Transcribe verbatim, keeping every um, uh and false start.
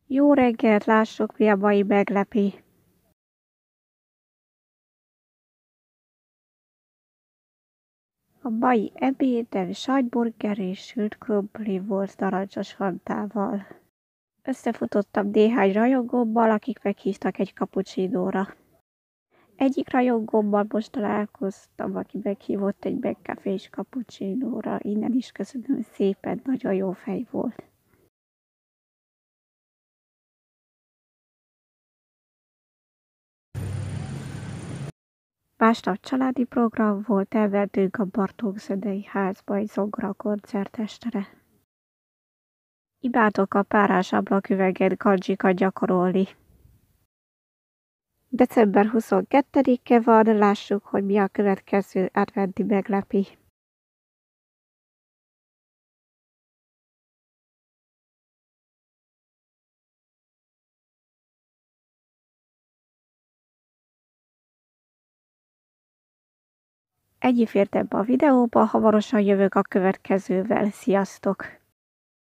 Jó reggelt, lássuk, mi a mai meglepi. A mai ebédem sajtburger és sült krumpli volt narancsos fantával. Összefutottam néhány rajongómmal, akik meghívtak egy cappuccinóra. Egyik rajongómmal most találkoztam, aki meghívott egy megkafés cappuccinóra. Innen is köszönöm szépen, nagyon jó fej volt. Másnap családi program volt, elmentünk a Bartók Zenei Házba egy zongora koncertestre. Imádok a párás ablaküvegen kanjikat gyakorolni. december huszonkettedike van, lássuk, hogy mi a következő adventi meglepi. Ennyi fért ebbe a videóba, hamarosan jövök a következővel. Sziasztok!